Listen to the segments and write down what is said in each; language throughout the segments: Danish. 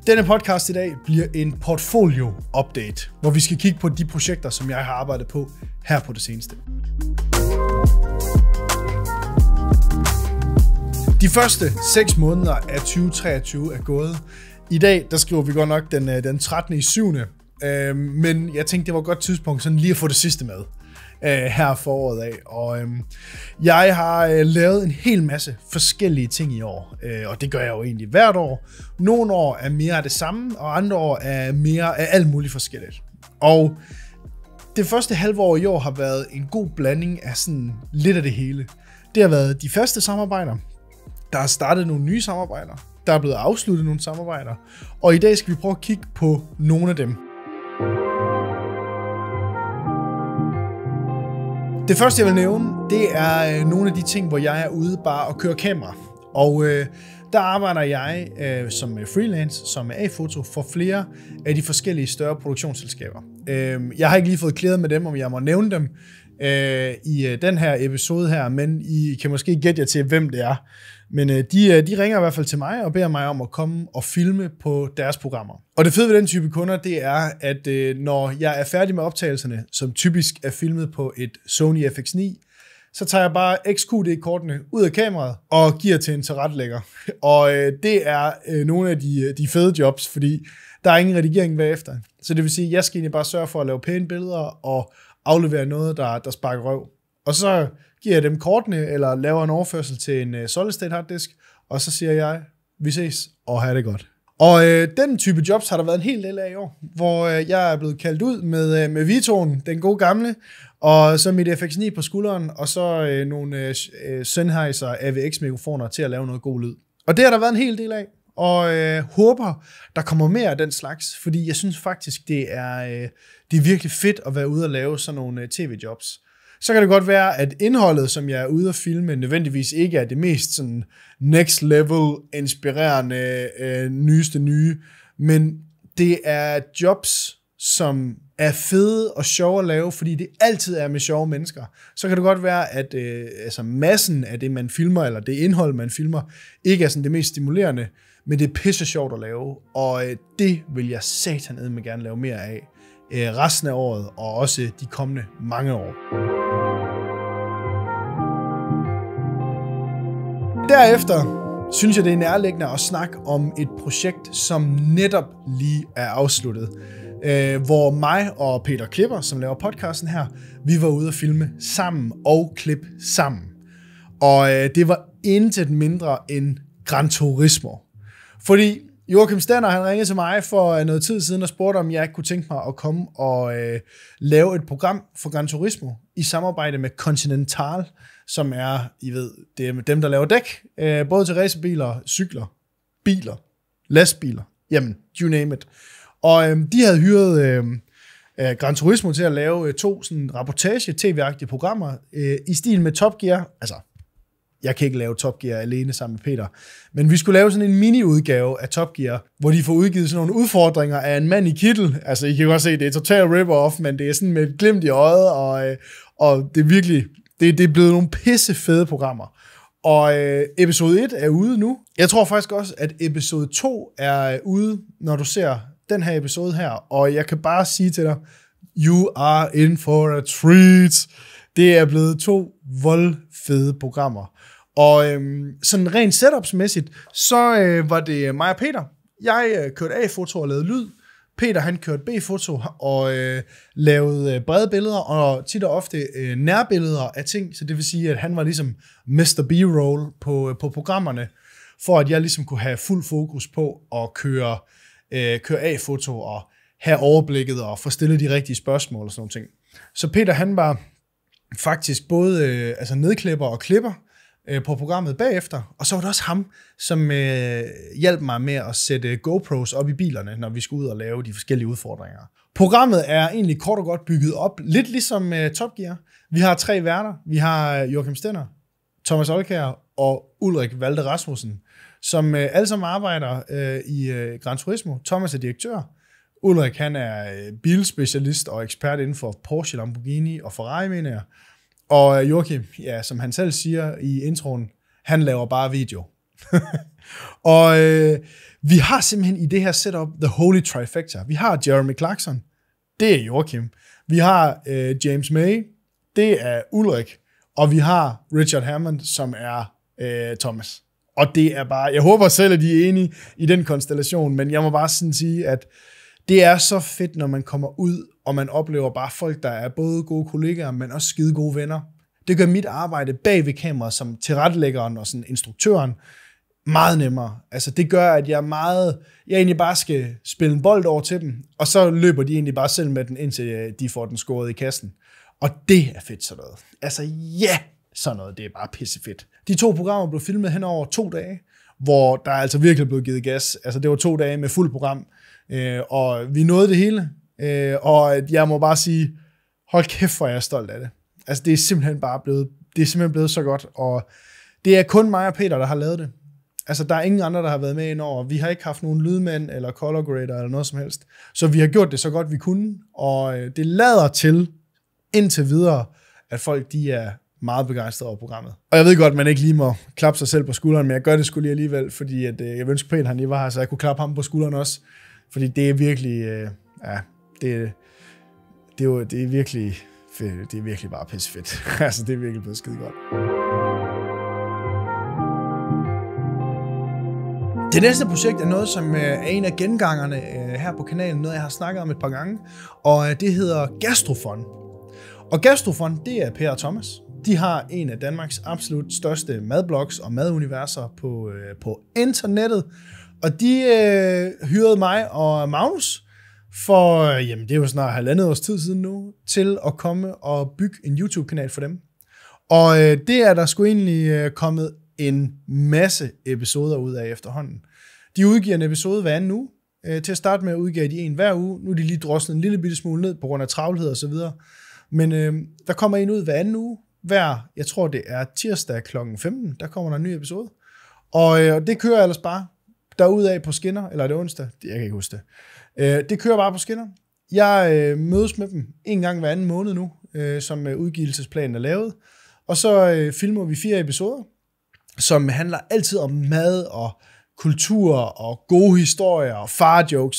Denne podcast i dag bliver en portfolio-update, hvor vi skal kigge på de projekter, som jeg har arbejdet på her på det seneste. De første 6 måneder af 2023 er gået. I dag, der skriver vi godt nok den 13.7. Men jeg tænkte, det var et godt tidspunkt sådan lige at få det sidste med her foråret af. Og jeg har lavet en hel masse forskellige ting i år, og det gør jeg jo egentlig hvert år. Nogle år er mere af det samme, og andre år er mere af alt muligt forskelligt. Og det første halve år i år har været en god blanding af sådan lidt af det hele. Det har været de faste samarbejder, der har startet nogle nye samarbejder, der er blevet afsluttet nogle samarbejder, og i dag skal vi prøve at kigge på nogle af dem. Det første, jeg vil nævne, det er nogle af de ting, hvor jeg er ude bare og køre kamera. Og der arbejder jeg som freelance, som A-foto, for flere af de forskellige større produktionsselskaber. Jeg har ikke lige fået klædet med dem, om jeg må nævne dem i den her episode her, men I kan måske gætte jer til, hvem det er. Men de ringer i hvert fald til mig og beder mig om at komme og filme på deres programmer. Og det fede ved den type kunder, det er, at når jeg er færdig med optagelserne, som typisk er filmet på et Sony FX9, så tager jeg bare XQD-kortene ud af kameraet og giver til en tilrettelægger. Og det er nogle af de fede jobs, fordi der er ingen redigering bagefter. Så det vil sige, at jeg skal egentlig bare sørge for at lave pæne billeder og aflevere noget, der sparker røv. Og så giver jeg dem kortene, eller laver en overførsel til en solid state harddisk, og så siger jeg, vi ses, og have det godt. Og den type jobs har der været en hel del af i år, hvor jeg er blevet kaldt ud med Vitoen, den gode gamle, og så mit FX9 på skulderen, og så nogle Sennheiser AVX-mikrofoner til at lave noget god lyd. Og det har der været en hel del af, og håber, der kommer mere af den slags, fordi jeg synes faktisk, det er virkelig fedt at være ude og lave sådan nogle tv-jobs. Så kan det godt være, at indholdet, som jeg er ude at filme, nødvendigvis ikke er det mest sådan next level, inspirerende, nyeste nye, men det er jobs, som er fede og sjove at lave, fordi det altid er med sjove mennesker. Så kan det godt være, at massen af det, man filmer, eller det indhold, man filmer, ikke er sådan det mest stimulerende, men det er pisse sjovt at lave, og det vil jeg satanedme gerne lave mere af resten af året, og også de kommende mange år. Derefter synes jeg, det er nærliggende at snakke om et projekt, som netop lige er afsluttet. Hvor mig og Peter Klipper, som laver podcasten her, vi var ude at filme sammen og klippe sammen. Og det var intet mindre end Gran Turismo. Fordi Joachim Stenner, han ringede til mig for noget tid siden og spurgte, om jeg ikke kunne tænke mig at komme og lave et program for Gran Turismo i samarbejde med Continental, som er, I ved, det er dem, der laver dæk, både til racerbiler, cykler, biler, lastbiler, jamen, you name it. Og de havde hyret Gran Turismo til at lave 2 sådan rapportage-tv-agtige programmer i stil med Top Gear. Altså, jeg kan ikke lave Top Gear alene sammen med Peter, men vi skulle lave sådan en mini-udgave af Top Gear, hvor de får udgivet sådan nogle udfordringer af en mand i kittel. Altså, I kan godt se, det er total rip-off, men det er sådan med et glimt i øjet, og det er virkelig, det er blevet nogle pisse fede programmer. Og episode 1 er ude nu. Jeg tror faktisk også, at episode 2 er ude, når du ser den her episode her, og jeg kan bare sige til dig, you are in for a treat. Det er blevet 2 voldfede programmer. Og sådan rent setupsmæssigt, så var det mig og Peter. Jeg kørte A-foto og lavede lyd. Peter, han kørte B-foto og lavede brede billeder, og tit og ofte nærbilleder af ting, så det vil sige, at han var ligesom Mr. B-roll på programmerne, for at jeg ligesom kunne have fuld fokus på at køre A-foto og have overblikket og få stillet de rigtige spørgsmål og sådan nogle ting. Så Peter, han var faktisk både nedklipper og klipper på programmet bagefter, og så var det også ham, som hjalp mig med at sætte GoPros op i bilerne, når vi skulle ud og lave de forskellige udfordringer. Programmet er egentlig kort og godt bygget op, lidt ligesom Top Gear. Vi har 3 værter. Vi har Joachim Stenner, Thomas Olkjær og Ulrik Valde Rasmussen, som alle sammen arbejder i Gran Turismo. Thomas er direktør. Ulrik, han er bilspecialist og ekspert inden for Porsche, Lamborghini og Ferrari, mener jeg. Og Joachim, ja, som han selv siger i introen, han laver bare video. Og vi har simpelthen i det her setup The Holy Trifecta. Vi har Jeremy Clarkson, det er Joachim. Vi har James May, det er Ulrik. Og vi har Richard Hammond, som er Thomas. Og det er bare, jeg håber selv, at de er enige i den konstellation, men jeg må bare sådan sige, at det er så fedt, når man kommer ud, og man oplever bare folk, der er både gode kollegaer, men også skide gode venner. Det gør mit arbejde bag ved kameraet, som tilrettelæggeren og sådan instruktøren, meget nemmere. Altså det gør, at jeg egentlig bare skal spille en bold over til dem, og så løber de egentlig bare selv med den, indtil de får den scoret i kassen. Og det er fedt sådan noget. Altså sådan noget, det er bare pissefedt. De 2 programmer blev filmet hen over 2 dage, hvor der altså virkelig blev givet gas. Altså det var 2 dage med fuld program, og vi nåede det hele. Og jeg må bare sige, hold kæft, hvor jeg er stolt af det. Altså det er simpelthen blevet så godt, og det er kun mig og Peter, der har lavet det. Altså der er ingen andre, der har været med indover. Vi har ikke haft nogen lydmænd eller color grader eller noget som helst. Så vi har gjort det så godt vi kunne, og det lader til indtil videre, at folk de er meget begejstrede over programmet. Og jeg ved godt, at man ikke lige må klappe sig selv på skulderen, men jeg gør det sgu lige alligevel, fordi at, jeg ønsker Peter, han lige var her, så jeg kunne klappe ham på skulderen også. Fordi det er virkelig, det er virkelig fedt. Det er virkelig bare pissefedt. Altså, det er virkelig blevet skide godt. Det næste projekt er noget, som er en af gengangerne her på kanalen, noget jeg har snakket om et par gange, og det hedder Gastrofon. Og Gastrofon, det er Per og Thomas. De har en af Danmarks absolut største madblogs og maduniverser på internettet, og de hyrede mig og Magnus for, det er jo snart 1,5 års tid siden nu, til at komme og bygge en YouTube-kanal for dem. Og det er der sgu egentlig kommet en masse episoder ud af efterhånden. De udgiver en episode hver anden uge. Til at starte med udgiver de en hver uge. Nu er de lige droslet en lille bitte smule ned på grund af travlhed og så videre. Men der kommer en ud hver anden uge. Jeg tror det er tirsdag kl. 15, der kommer der en ny episode. Og det kører ellers bare derudaf på skinner, eller er det onsdag? Jeg kan ikke huske det. Det kører bare på skinner. Jeg mødes med dem en gang hver anden måned nu, som udgivelsesplanen er lavet. Og så filmer vi 4 episoder, som handler altid om mad og kultur og gode historier og farjokes.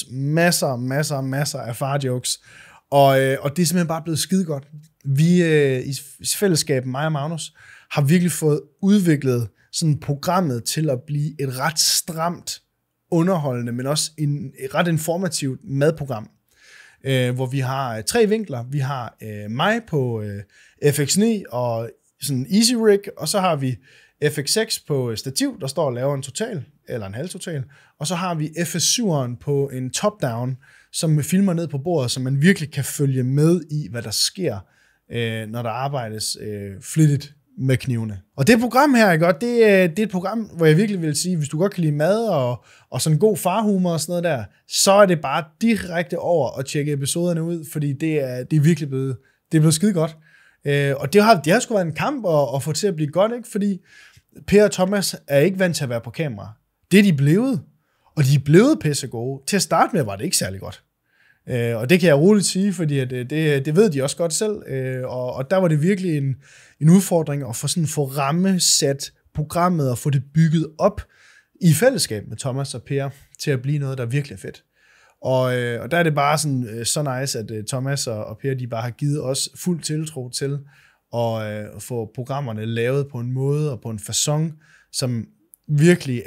Masser af farjokes. Og det er simpelthen bare blevet skide godt. Vi i fællesskab, mig og Magnus, har virkelig fået udviklet sådan programmet til at blive et ret stramt underholdende, men også et ret informativt madprogram, hvor vi har 3 vinkler. Vi har mig på FX9 og sådan Easy Rig, og så har vi FX6 på stativ, der står og laver en total, eller en halvtotal, og så har vi FS7'eren på en top-down, som filmer ned på bordet, så man virkelig kan følge med i, hvad der sker, når der arbejdes flittigt med knivene. Og det program her, ikke? Det er et program, hvor jeg virkelig vil sige, hvis du godt kan lide mad og sådan god farhumor og sådan noget der, så er det bare direkte over at tjekke episoderne ud, fordi det er virkelig blevet skide godt. Og det har sgu været en kamp at få til at blive godt, ikke? Fordi Per og Thomas er ikke vant til at være på kamera. Det er de blevet, og de er blevet pissegode. Til at starte med var det ikke særlig godt. Og det kan jeg roligt sige, fordi det ved de også godt selv. Og der var det virkelig en udfordring at få rammesat programmet og få det bygget op i fællesskab med Thomas og Per til at blive noget, der virkelig er fedt. Og der er det bare så nice, at Thomas og Per, de bare har givet os fuld tiltro til at få programmerne lavet på en måde og på en facon, som virkelig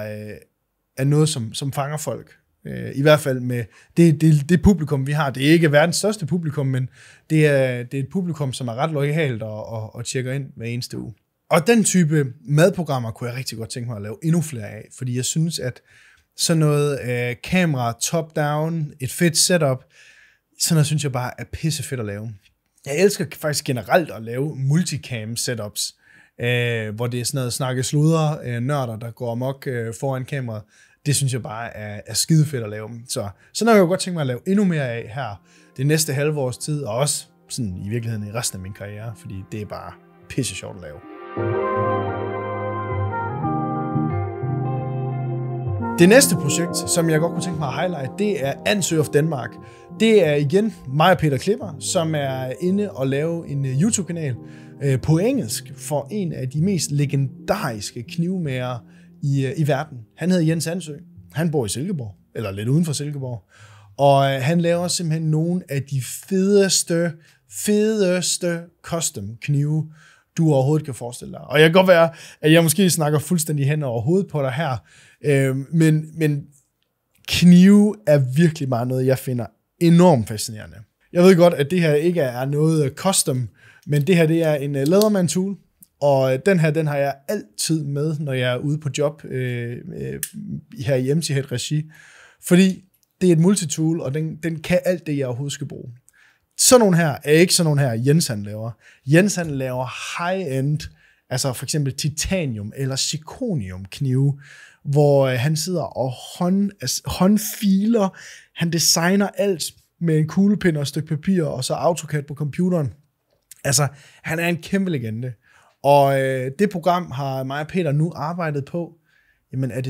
er noget, som fanger folk. I hvert fald med det publikum, vi har. Det er ikke verdens største publikum, men det er et publikum, som er ret loyalt og tjekker ind hver eneste uge. Og den type madprogrammer kunne jeg rigtig godt tænke mig at lave endnu flere af, fordi jeg synes, at sådan noget kamera, top-down, et fedt setup, sådan noget synes jeg bare er pissefedt at lave. Jeg elsker faktisk generelt at lave multicam setups, hvor det er sådan noget snakke sludre, nørder, der går amok foran kameraet. Det synes jeg bare er skide fedt at lave. Så sådan har jeg jo godt tænkt mig at lave endnu mere af her det næste halve års tid, og også sådan i virkeligheden i resten af min karriere, fordi det er bare pisse sjovt at lave. Det næste projekt, som jeg godt kunne tænke mig at highlight, det er Ansø of Denmark. Det er igen mig og Peter Klipper, som er inde og lave en YouTube-kanal på engelsk for en af de mest legendariske knivmager i verden. Han hedder Jens Ansø. Han bor i Silkeborg, eller lidt uden for Silkeborg. Og han laver simpelthen nogle af de fedeste custom knive, du overhovedet kan forestille dig. Og jeg kan godt være, at jeg måske snakker fuldstændig hen over hovedet på dig her, men knive er virkelig meget noget, jeg finder enormt fascinerende. Jeg ved godt, at det her ikke er noget custom, men det her det er en Leatherman tool, og den har jeg altid med, når jeg er ude på job her i MTH-regi, fordi det er et multitool, og den kan alt det, jeg overhovedet skal bruge. Sådan nogle her er ikke sådan nogle her, Jens han laver. Jens han laver high-end, altså for eksempel titanium eller zirconium knive, hvor han sidder og håndfiler, han designer alt med en kuglepind og et stykke papir, og så AutoCAD på computeren. Altså, han er en kæmpe legende. Og det program har mig og Peter nu arbejdet på, jamen er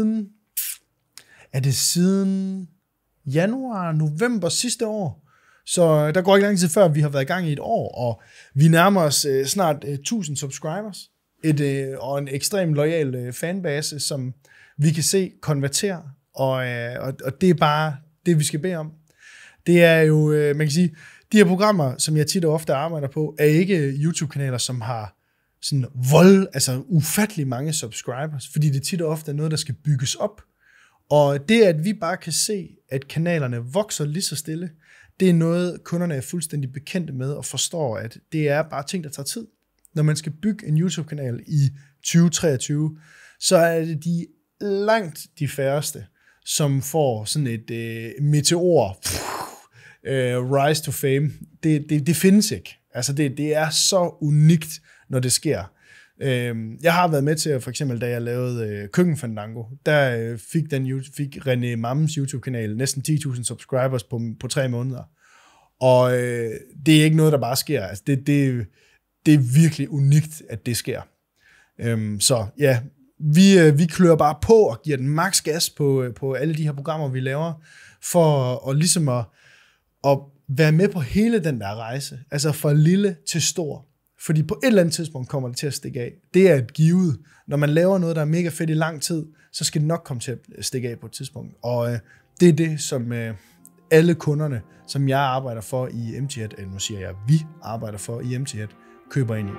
det siden januar, november sidste år. Så der går ikke lang tid før, vi har været i gang i et år, og vi nærmer os snart 1000 subscribers, og en ekstremt loyal fanbase, som vi kan se konvertere, og det er bare det, vi skal bede om. Det er jo, man kan sige, de her programmer, som jeg tit og ofte arbejder på, er ikke YouTube-kanaler, som har sådan altså ufattelig mange subscribers, fordi det tit og ofte er noget, der skal bygges op. Og det, at vi bare kan se, at kanalerne vokser lige så stille, det er noget, kunderne er fuldstændig bekendte med og forstår, at det er bare ting, der tager tid. Når man skal bygge en YouTube-kanal i 2023, så er det langt de færreste, som får sådan et meteor, rise to fame. Det findes ikke. Altså det er så unikt, når det sker. Jeg har været med til, for eksempel da jeg lavede Køkkenfandango, der fik René Mammes YouTube-kanal næsten 10.000 subscribers på 3 måneder. Og det er ikke noget, der bare sker. Altså det er virkelig unikt, at det sker. Så ja, vi klør bare på og giver den max gas på alle de her programmer, vi laver, for at ligesom at være med på hele den der rejse. Altså fra lille til stor. Fordi på et eller andet tidspunkt kommer det til at stikke af. Det er et givet. Når man laver noget, der er mega fedt i lang tid, så skal det nok komme til at stikke af på et tidspunkt. Og det er det, som alle kunderne, som jeg arbejder for i MTH, eller nu siger jeg, vi arbejder for i MTH, køber ind i.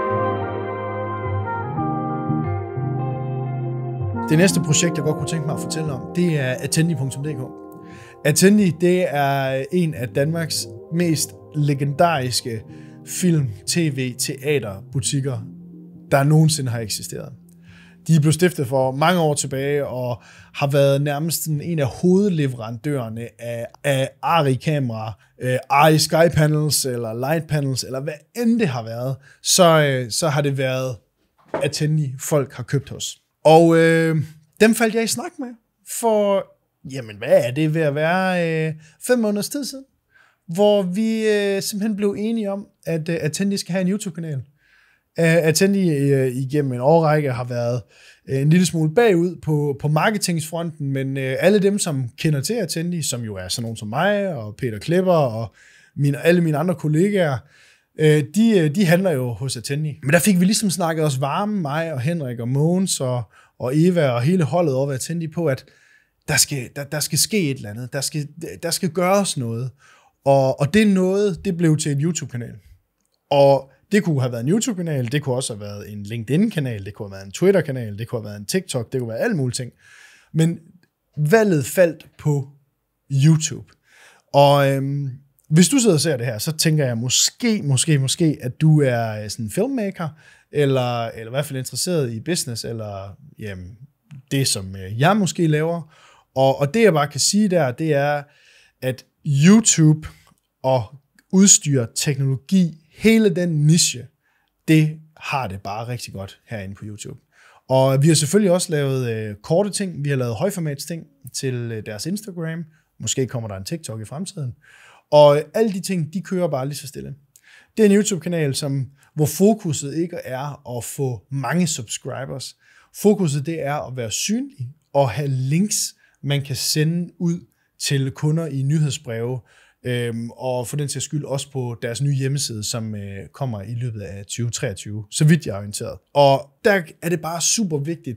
Det næste projekt, jeg godt kunne tænke mig at fortælle om, det er Attendi.dk. Attendi, det er en af Danmarks mest legendariske film, tv, teaterbutikker, der nogensinde har eksisteret. De blev stiftet for mange år tilbage og har været nærmest en af hovedleverandørerne af ARRI-kameraer, ARRI Sky Panels eller Light Panels, eller hvad end det har været, så har det været Attendi, folk har købt hos. Og dem faldt jeg i snak med for, jamen hvad er det ved at være 5 måneders tid siden, hvor vi simpelthen blev enige om, at Attendi skal have en YouTube-kanal. Attendi igennem en årrække har været en lille smule bagud på marketingsfronten, men alle dem, som kender til Attendi, som jo er sådan nogen som mig og Peter Klipper og alle mine andre kollegaer, de handler jo hos Attendi. Men der fik vi ligesom snakket os varme, mig og Henrik og Mogens og Eva og hele holdet over Attendi på, at der skal ske et eller andet. Der skal gøres noget. Og det noget, det blev til en YouTube-kanal. Og det kunne have været en YouTube-kanal, det kunne også have været en LinkedIn-kanal, det kunne have været en Twitter-kanal, det kunne have været en TikTok, det kunne være alle mulige ting. Men valget faldt på YouTube. Og hvis du sidder og ser det her, så tænker jeg måske, at du er sådan en filmmaker, eller i hvert fald interesseret i business, eller jamen, det, som jeg måske laver. Og det, jeg bare kan sige der, det er, at YouTube og udstyr, teknologi, hele den niche, det har det bare rigtig godt herinde på YouTube. Og vi har selvfølgelig også lavet korte ting, vi har lavet højformats-ting til deres Instagram, måske kommer der en TikTok i fremtiden, og alle de ting, de kører bare lige så stille. Det er en YouTube-kanal, hvor fokuset ikke er at få mange subscribers. Fokuset det er at være synlig og have links, man kan sende ud til kunder i nyhedsbreve, og for den sags skyld også på deres nye hjemmeside, som kommer i løbet af 2023, så vidt jeg er orienteret. Og der er det bare super vigtigt,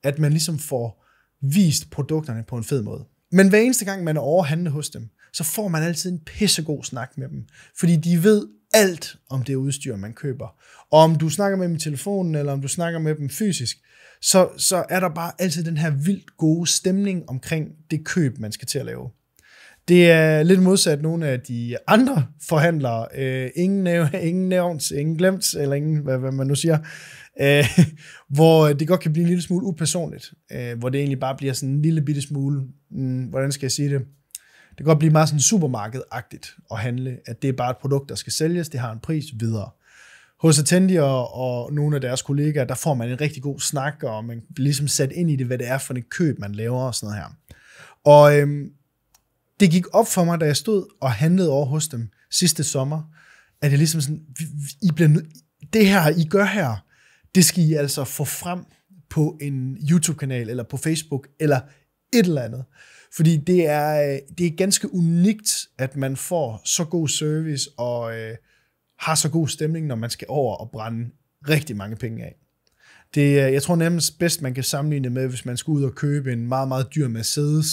at man ligesom får vist produkterne på en fed måde. Men hver eneste gang, man er overhandlet hos dem, så får man altid en pissegod snak med dem. Fordi de ved alt om det udstyr, man køber. Og om du snakker med dem i telefonen, eller om du snakker med dem fysisk, så er der bare altid den her vildt gode stemning omkring det køb, man skal til at lave. Det er lidt modsat nogle af de andre forhandlere. Ingen nævnt, ingen glemt, eller ingen, hvad man nu siger. Hvor det godt kan blive en lille smule upersonligt. Hvor det egentlig bare bliver sådan en lille bitte smule, hvordan skal jeg sige det? Det kan godt blive meget sådan supermarkedagtigt at handle, at det er bare et produkt, der skal sælges, det har en pris videre. Hos Attendi og nogle af deres kollegaer, der får man en rigtig god snak, og man bliver ligesom sat ind i det, hvad det er for et køb, man laver og sådan noget her. Og det gik op for mig, da jeg stod og handlede over hos dem sidste sommer, at jeg ligesom sådan, det her, I gør her, det skal I altså få frem på en YouTube-kanal, eller på Facebook, eller et eller andet. Fordi det er ganske unikt, at man får så god service, og har så god stemning, når man skal over og brænde rigtig mange penge af. Jeg tror nærmest bedst, man kan sammenligne det med, hvis man skal ud og købe en meget, meget dyr Mercedes,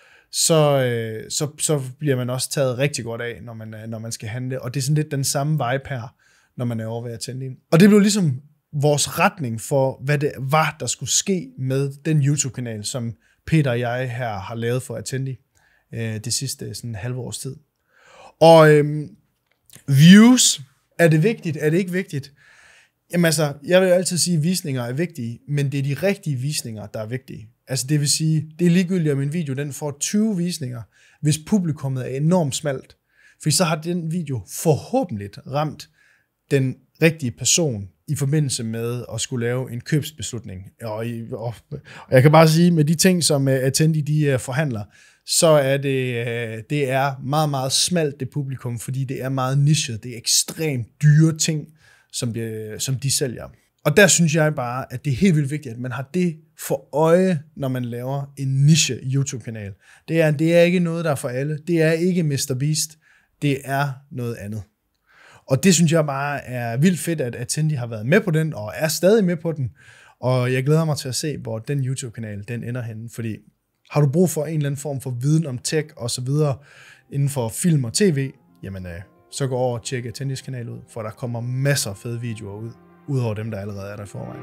så bliver man også taget rigtig godt af, når man skal handle. Og det er sådan lidt den samme vibe her, når man er over ved Attendi. Og det blev ligesom vores retning for, hvad det var, der skulle ske med den YouTube-kanal, som Peter og jeg her har lavet for Attendi det sidste sådan halve års tid. Og views, er det vigtigt? Er det ikke vigtigt? Jamen altså, jeg vil altid sige, at visninger er vigtige, men det er de rigtige visninger, der er vigtige. Altså det vil sige, det er ligegyldigt, om en video den får 20 visninger, hvis publikummet er enormt smalt. For så har den video forhåbentlig ramt den rigtige person i forbindelse med at skulle lave en købsbeslutning. Og jeg kan bare sige, med de ting, som Attendi de forhandler, så er det er meget, meget smalt det publikum, fordi det er meget nichet. Det er ekstremt dyre ting, som de sælger. Og der synes jeg bare, at det er helt vildt vigtigt, at man har det for øje, når man laver en niche YouTube-kanal. Det er ikke noget, der er for alle. Det er ikke MrBeast. Det er noget andet. Og det synes jeg bare er vildt fedt, at Attendi har været med på den, og er stadig med på den. Og jeg glæder mig til at se, hvor den YouTube-kanal den ender henne. Fordi har du brug for en eller anden form for viden om tech og så videre inden for film og tv, jamen så gå over og tjek Attendis kanal ud, for der kommer masser af fede videoer ud, udover dem, der allerede er der i forvejen.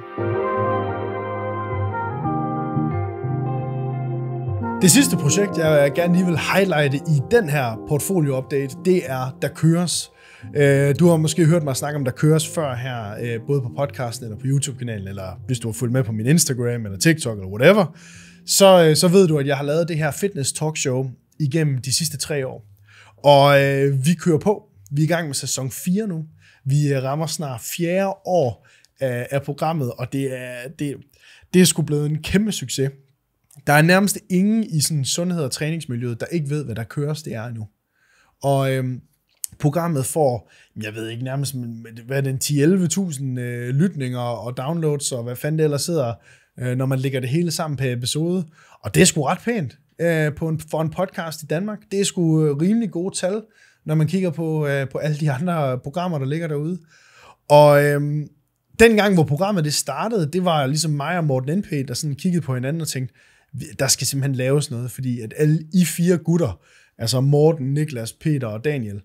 Det sidste projekt, jeg gerne lige vil highlighte i den her portfolio-update, det er Der Køres. Du har måske hørt mig snakke om Der Køres før her, både på podcasten eller på YouTube-kanalen, eller hvis du har fulgt med på min Instagram eller TikTok eller whatever, så ved du, at jeg har lavet det her fitness talkshow igennem de sidste 3 år. Og vi kører på. Vi er i gang med sæson 4 nu. Vi rammer snart 4. år af programmet, og det er sgu blevet en kæmpe succes. Der er nærmest ingen i sådan sundhed- og træningsmiljøet, der ikke ved, hvad Der Køres det er endnu. Og programmet får, jeg ved ikke nærmest, hvad er det, 10-11.000 lytninger og downloads, og hvad fanden det ellers sidder, når man lægger det hele sammen på episode. Og det er sgu ret pænt for en podcast i Danmark. Det er sgu rimelig gode tal, når man kigger på alle de andre programmer, der ligger derude. Og dengang, hvor programmet det startede, det var ligesom mig og Morten NP, der sådan kiggede på hinanden og tænkte, der skal simpelthen laves noget, fordi at alle I 4 gutter, altså Morten, Niklas, Peter og Daniel,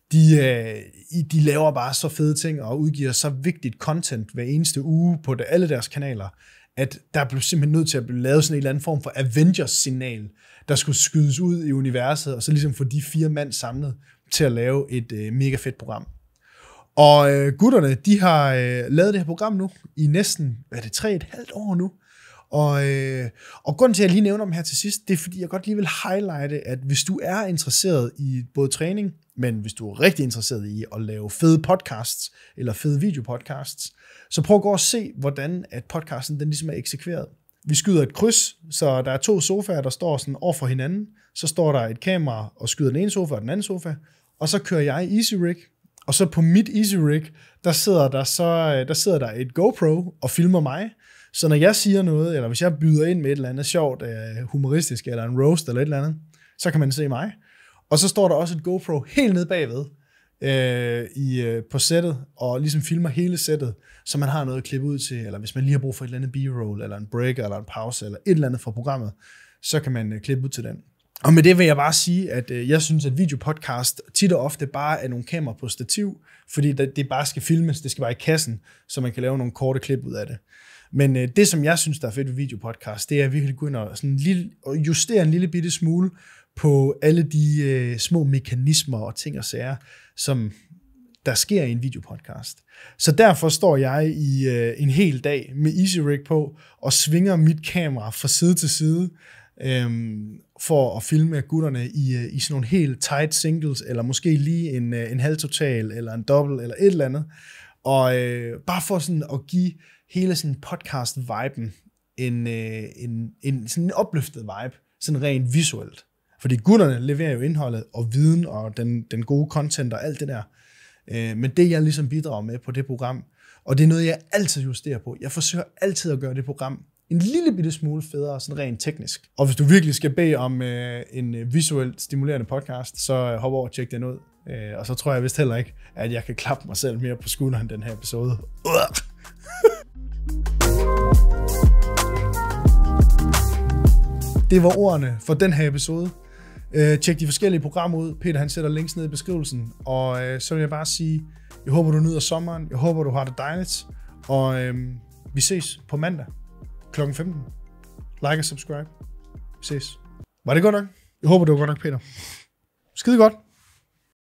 de laver bare så fede ting og udgiver så vigtigt content hver eneste uge på alle deres kanaler, at der blev simpelthen nødt til at blive lavet sådan en eller anden form for Avengers-signal, der skulle skydes ud i universet, og så ligesom få de 4 mand samlet til at lave et mega fedt program. Og gutterne, de har lavet det her program nu i næsten, 3,5 år nu. Og grunden til, at jeg lige nævner dem her til sidst, det er, fordi jeg godt lige vil highlighte, at hvis du er interesseret i både træning, men hvis du er rigtig interesseret i at lave fede podcasts, eller fede videopodcasts, så prøv at gå og se, hvordan at podcasten den ligesom er eksekveret. Vi skyder et kryds, så der er 2 sofaer, der står sådan over for hinanden. Så står der et kamera og skyder den ene sofa og den anden sofa. Og så kører jeg Easy Rig. Og så på mit Easy Rig, der sidder der et GoPro og filmer mig. Så når jeg siger noget, eller hvis jeg byder ind med et eller andet sjovt, humoristisk, eller en roast eller et eller andet, så kan man se mig. Og så står der også et GoPro helt nede bagved, på sættet, og ligesom filmer hele sættet, så man har noget at klippe ud til, eller hvis man lige har brug for et eller andet b-roll, eller en break, eller en pause, eller et eller andet fra programmet, så kan man klippe ud til den. Og med det vil jeg bare sige, at jeg synes, at videopodcast tit og ofte bare er nogle kameraer på stativ, fordi det bare skal filmes, det skal bare i kassen, så man kan lave nogle korte klip ud af det. Men det, som jeg synes, der er fedt ved videopodcast, det er at virkelig gå ind og justere en lille bitte smule på alle de små mekanismer og ting og sager, som der sker i en videopodcast. Så derfor står jeg i en hel dag med Easy Rig på og svinger mit kamera fra side til side for at filme gutterne i sådan nogle helt tight singles, eller måske lige en halvtotal, eller en dobbelt, eller et eller andet. Og bare for sådan at give hele sådan podcast-viben en sådan en opløftet vibe, sådan rent visuelt. Fordi gutterne leverer jo indholdet og viden og den gode content og alt det der. Men det, jeg ligesom bidrager med på det program, og det er noget, jeg altid justerer på. Jeg forsøger altid at gøre det program en lille bitte smule federe, sådan rent teknisk. Og hvis du virkelig skal bede om en visuelt stimulerende podcast, så hop over og tjek den ud. Og så tror jeg vist heller ikke, at jeg kan klappe mig selv mere på skulderen den her episode. Det var ordene for den her episode. Tjek de forskellige programmer ud. Peter han sætter links ned i beskrivelsen. Og så vil jeg bare sige, jeg håber du nyder sommeren. Jeg håber du har det dejligt. Og vi ses på mandag kl. 15. Like og subscribe. Vi ses. Var det godt nok? Jeg håber det var godt nok, Peter. Skide godt.